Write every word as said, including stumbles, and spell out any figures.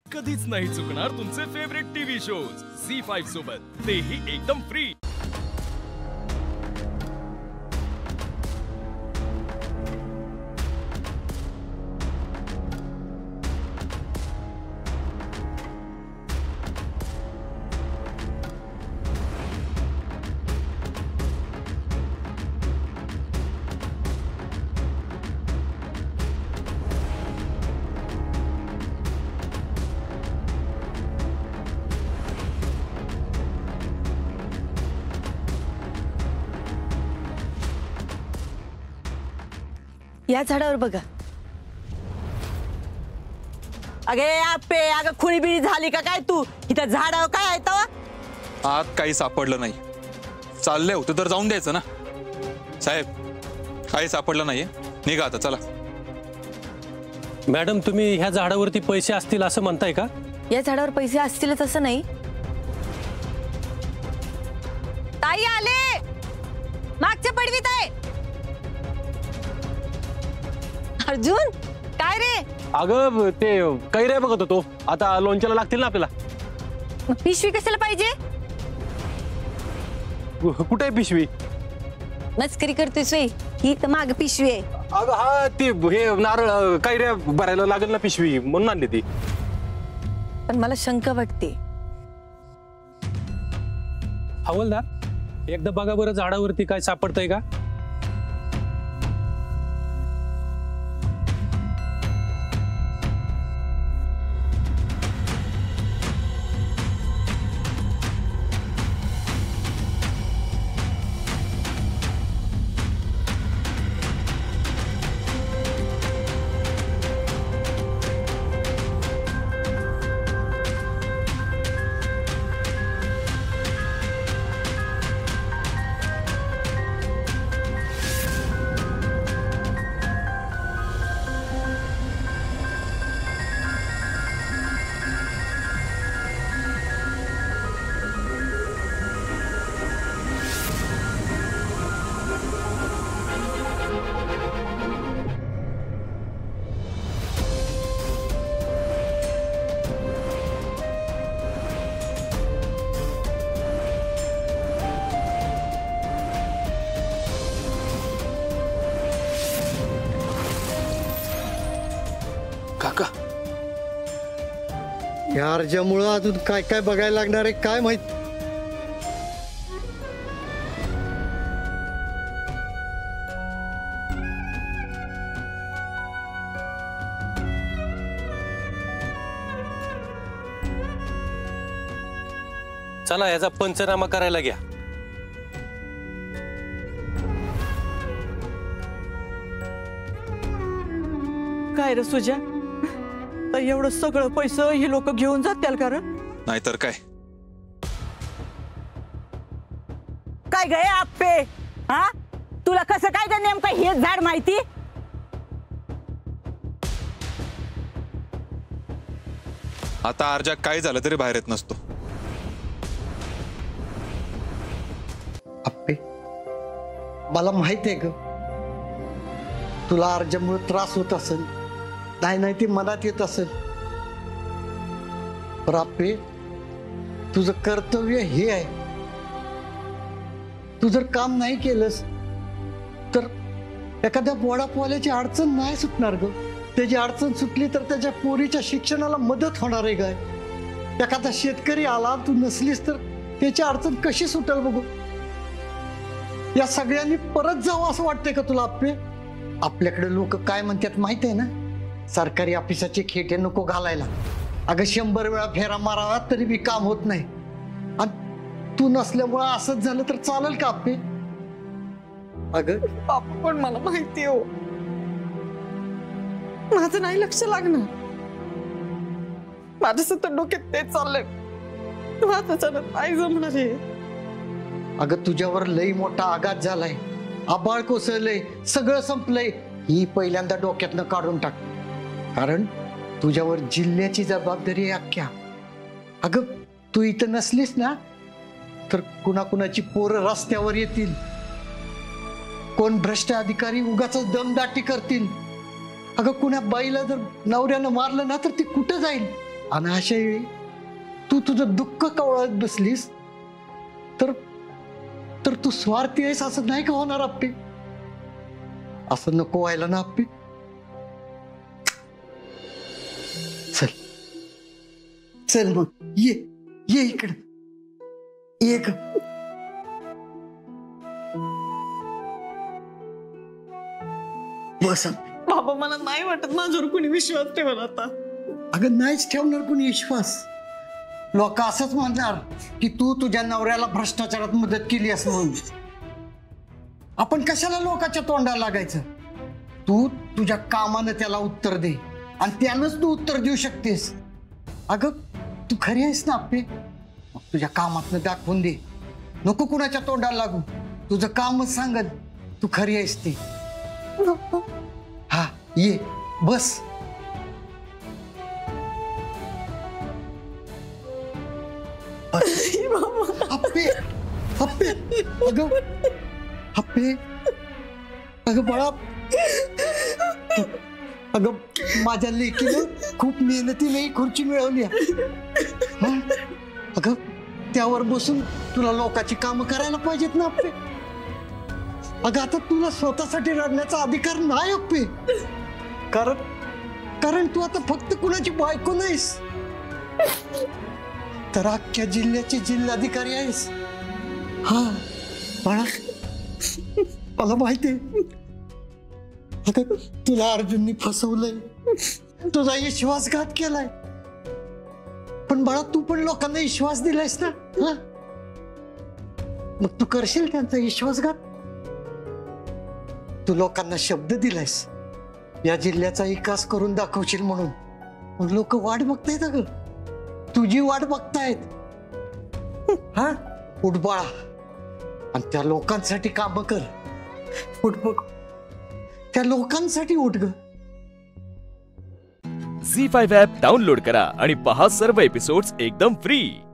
कधीच नाही चुकणार तुमचे favourite TV shows Zee five सोबत, तेही एकदम फ्री। या झाडावर बघा। अगे आपे अगं खुळी बिळी झाली का काय तू? इथं झाडावर काय आहे तवा? आत काही सापडलं नाही। चालले होते तर जाऊन द्यायचं ना साहेब, काही सापडलं नाहीये, निघा आता चला। मॅडम तुम्ही ह्या झाडावरती पैसे असतील असं म्हणताय का? या झाडावर पैसे असतीलच असं नाही। ताई आले, मागच्या पडवीत आहे। अर्जुन काय रे? अगं ते कैऱ्या बघत होतो, आता लोणच्याला लागतील ना आपल्याला। पिशवी कशाला पाहिजे? कुठे आहे पिशवी? मस्करी करतोय सोई, ही तर माग पिशवी आहे। अगं हा ते हे नारळ कैऱ्या भरायला लागेल ना पिशवी, म्हणून आणली ती। पण मला शंका वाटते। हवलदार एकदा बघा बरं झाडावरती काय सापडतंय का? काका या अर्जामुळं अजून काय काय बघायला लागणार आहे काय माहित। चला याचा पंचनामा करायला घ्या। काय रे सुजा, तर एवढं सगळं पैसे हे लोक घेऊन जातील का रे? नाहीतर काय। काय गए आपे, हा तुला कसं काय का नेमकं हे झाड माहिती? आता अर्जा काय झालं तरी बाहेर येत नसतो। अप्पे मला माहित आहे ग, तुला अर्जामुळे त्रास होत असेल, नाही नाही ते मनात येत असेल, पण अप्पे तुझं कर्तव्य हे आहे, तू जर काम नाही केलंस तर एखाद्या वडापावल्याची अडचण नाही सुटणार ग। त्याची अडचण सुटली तर त्याच्या पोरीच्या शिक्षणाला मदत होणार आहे काय? एखादा शेतकरी आला, तू नसलीस तर त्याची अडचण कशी सुटेल बघू। या सगळ्यांनी परत जावं असं वाटतंय का तुला अप्पे? आपल्याकडे लोक काय म्हणतात माहित आहे ना, सरकारी ऑफिसाचे खेटे नको घालायला। अगं शंभर वेळा फेरा मारावा तरी बी काम होत नाही, आणि तू नसल्यामुळं असंच झालं तर चालेल का अप्पे? अगं बापू पण मला माहिती हो, माझं नाही लक्ष लागणार, माझ्या सुद्धा डोक्यात ते चाललंय, माझं नाही जमणार आहे। अगं तुझ्यावर लई मोठा आघात झालाय, आबाळ कोसळलंय, सगळं संपलंय, ही पहिल्यांदा डोक्यातनं काढून टाक, कारण तुझ्यावर जिल्ह्याची जबाबदारी आहे अख्ख्या। अगं तू इथं नसलीस ना तर कुणाकुणाची पोरं रस्त्यावर येतील, कोण भ्रष्ट अधिकारी उगाच दमदाटी करतील। अगं कुणा बाईला जर नवऱ्यानं मारलं ना तर ती कुठं जाईल? आणि अशा वेळी तू तुझं दुःख कवळत बसलीस तर तर तू स्वार्थी आहेस असं नाही का होणार आप्पे? असं नको व्हायला ना आप्पे. चल चल मग ये ये इकडं ये ग. बस. बाबा मला नाही वाटत माझ्यावर कोणी विश्वास ठेवला आता. अगं नाहीच ठेवणार कोणी विश्वास. लोक असंच म्हणणार की तू तुझ्या नवऱ्याला भ्रष्टाचारात मदत केली असं म्हणून. आपण कशाला लोकांच्या तोंडाला लागायचं? तू तुझ्या कामानं त्याला उत्तर दे आणि त्यानंच तू उत्तर देऊ शकतेस. अगं तू खरी आहेस ना आप्पे? मग तुझ्या कामातनं दाखवून दे. नको कुणाच्या तोंडाला लागू. तुझं कामच सांगत तू खरी आहेस ती. हा ये बस. हप्पे हप्पे अगं हप्पे अगं बाळा. अगं माझ्या लेकीनं खूप मेहनतीने ही खुर्ची मिळवली. अगं त्यावर बसून तुला लोकांची कामं करायला पाहिजेत ना अप्पे. अगं आता तुला स्वतःसाठी रडण्याचा अधिकार नाही अप्पे. कारण कारण तू आता फक्त कुणाची बायको नाहीस तर अख्ख्या जिल्ह्याची जिल्हाधिकारी आहेस. हा बाळा मला माहितीये अगं तुला अर्जुननी फसवलंय, तुझा विश्वासघात केलाय. पण बाळा तू पण लोकांना विश्वास दिलायस ना. हा मग तू करशील त्यांचा विश्वासघात? तू लोकांना शब्द दिलायस या जिल्ह्याचा विकास करून दाखवशील म्हणून. मग लोक वाट बघतायत अगं, तुझी वाट बघतायत. हा उठ बाळा आणि त्या लोकांसाठी काम कर. उठ बघ त्या लोकांसाठी उठ ग. झी फाईव्ह ॲप डाउनलोड करा आणि पहा सर्व एपिसोड्स एकदम फ्री.